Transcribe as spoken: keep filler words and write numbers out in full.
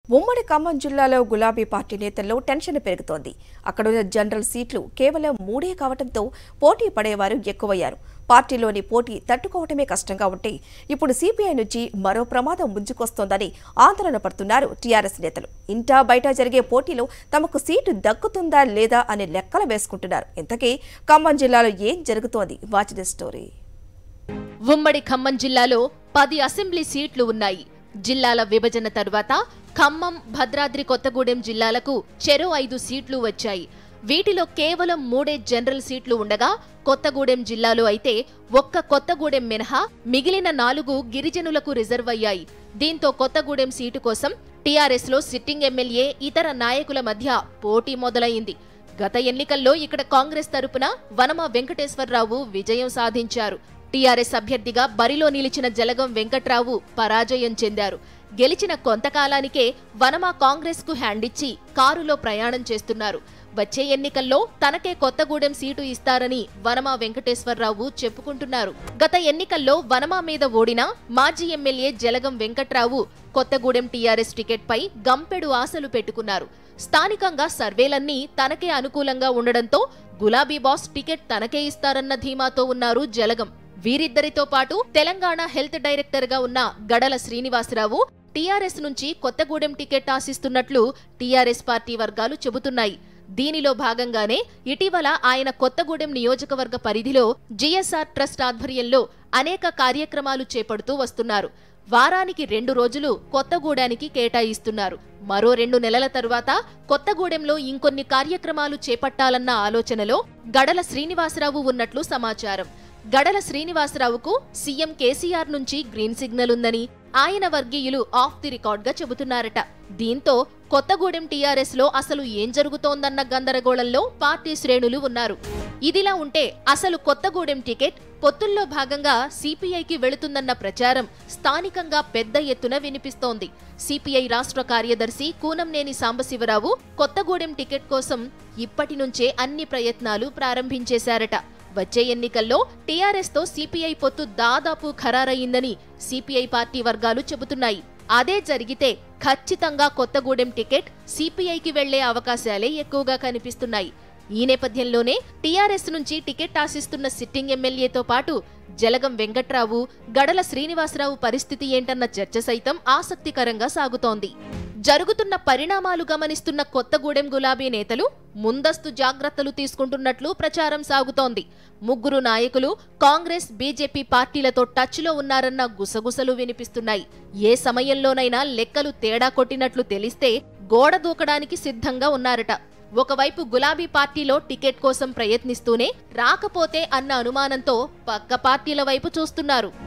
ఉమ్మడి ఖమ్మం జిల్లాలో గులాబీ పార్టీ నేతల్లో టెన్షన్ పెరుగుతోంది. అక్కడున్న జనరల్ సీట్లు కేవలం మూడే కావడంతో పోటీ పడేవారు ఎక్కువయ్యారు. పార్టీలోని పోటీ తట్టుకోవటమే కష్టంగా ఉంటే ఇప్పుడు సిపిఐ నుంచి మరో ప్రమాదం ముంచుకొస్తోందని ఆందోళన పడుతున్నారు టీఆర్ఎస్ నేతలు. ఇంటా బయట జరిగే పోటీలో తమకు సీటు దక్కుతుందా లేదా అనే లెక్కలు వేసుకుంటున్నారు. ఇంతకీ ఖమ్మం జిల్లాలో ఏం జరుగుతోంది? Watch the story. ఉమ్మడి ఖమ్మం జిల్లాలో పది అసెంబ్లీ సీట్లు ఉన్నాయి. జిల్లాల విభజన తరువాత ఖమ్మం, భద్రాద్రి కొత్తగూడెం జిల్లాలకు చెరో ఐదు సీట్లు వచ్చాయి. వీటిలో కేవలం మూడే జనరల్ సీట్లు ఉండగా కొత్తగూడెం జిల్లాలో అయితే ఒక్క కొత్తగూడెం మినహా మిగిలిన నాలుగు గిరిజనులకు రిజర్వ్ అయ్యాయి. దీంతో కొత్తగూడెం సీటు కోసం టీఆర్ఎస్ లో సిట్టింగ్ ఎమ్మెల్యే, ఇతర నాయకుల మధ్య పోటీ మొదలైంది. గత ఎన్నికల్లో ఇక్కడ కాంగ్రెస్ తరపున వనమ వెంకటేశ్వరరావు విజయం సాధించారు. టీఆర్ఎస్ అభ్యర్థిగా బరిలో నిలిచిన జలగం వెంకట్రావు పరాజయం చెందారు. గెలిచిన కొంతకాలానికే వనమ కాంగ్రెస్ కు హ్యాండిచ్చి కారులో ప్రయాణం చేస్తున్నారు. వచ్చే ఎన్నికల్లో తనకే కొత్తగూడెం సీటు ఇస్తారని వనమ వెంకటేశ్వరరావు చెప్పుకుంటున్నారు. గత ఎన్నికల్లో వనమ మీద ఓడిన మాజీ ఎమ్మెల్యే జలగం వెంకట్రావు కొత్తగూడెం టీఆర్ఎస్ టికెట్ పై గంపెడు ఆశలు పెట్టుకున్నారు. స్థానికంగా సర్వేలన్నీ తనకే అనుకూలంగా ఉండడంతో గులాబీ బాస్ టికెట్ తనకే ఇస్తారన్న ధీమాతో ఉన్నారు జలగం. వీరిద్దరితో పాటు తెలంగాణ హెల్త్ డైరెక్టర్ గా ఉన్న గడల శ్రీనివాసరావు టీఆర్ఎస్ నుంచి కొత్తగూడెం టికెట్ ఆశిస్తున్నట్లు టీఆర్ఎస్ పార్టీ వర్గాలు చెబుతున్నాయి. దీనిలో భాగంగానే ఇటీవల ఆయన కొత్తగూడెం నియోజకవర్గ పరిధిలో జిఎస్ఆర్ ట్రస్ట్ ఆధ్వర్యంలో అనేక కార్యక్రమాలు చేపడుతూ వస్తున్నారు. వారానికి రెండు రోజులు కొత్తగూడానికి కేటాయిస్తున్నారు. మరో రెండు నెలల తరువాత కొత్తగూడెంలో ఇంకొన్ని కార్యక్రమాలు చేపట్టాలన్న ఆలోచనలో గడల శ్రీనివాసరావు ఉన్నట్లు సమాచారం. గడల శ్రీనివాసరావుకు సీఎం కేసీఆర్ నుంచి గ్రీన్ సిగ్నల్ ఉందని ఆయన వర్గీయులు ఆఫ్ ది రికార్డ్ గా చెబుతున్నారట. దీంతో కొత్తగూడెం టీఆర్ఎస్ లో అసలు ఏం జరుగుతోందన్న గందరగోళంలో పార్టీ శ్రేణులు ఉన్నారు. ఇదిలా ఉంటే అసలు కొత్తగూడెం టికెట్ పొత్తుల్లో భాగంగా సిపిఐకి వెళుతుందన్న ప్రచారం స్థానికంగా పెద్ద ఎత్తున వినిపిస్తోంది. సిపిఐ రాష్ట్ర కార్యదర్శి కూనంనేని సాంబశివరావు కొత్తగూడెం టికెట్ కోసం ఇప్పటి నుంచే అన్ని ప్రయత్నాలు ప్రారంభించేశారట. వచ్చే ఎన్నికల్లో టీఆర్ఎస్ తో సిపిఐ పొత్తు దాదాపు ఖరారయ్యిందని సిపిఐ పార్టీ వర్గాలు చెబుతున్నాయి. అదే జరిగితే ఖచ్చితంగా కొత్తగూడెం టికెట్ సిపిఐకి వెళ్లే అవకాశాలే ఎక్కువగా కనిపిస్తున్నాయి. ఈ నేపథ్యంలోనే టీఆర్ఎస్ నుంచి టికెట్ ఆశిస్తున్న సిట్టింగ్ ఎమ్మెల్యేతో పాటు జలగం వెంకట్రావు, గడల శ్రీనివాసరావు పరిస్థితి ఏంటన్న చర్చ సైతం ఆసక్తికరంగా సాగుతోంది. జరుగుతున్న పరిణామాలు గమనిస్తున్న కొత్తగూడెం గులాబీ నేతలు ముందస్తు జాగ్రత్తలు తీసుకుంటున్నట్లు ప్రచారం సాగుతోంది. ముగ్గురు నాయకులు కాంగ్రెస్, బీజేపీ పార్టీలతో టచ్లో ఉన్నారన్న గుసగుసలు వినిపిస్తున్నాయి. ఏ సమయంలోనైనా లెక్కలు తేడా కొట్టినట్లు తెలిస్తే గోడ దూకడానికి సిద్ధంగా ఉన్నారట. ఒకవైపు గులాబీ పార్టీలో టికెట్ కోసం ప్రయత్నిస్తూనే రాకపోతే అన్న అనుమానంతో పక్క పార్టీల వైపు చూస్తున్నారు.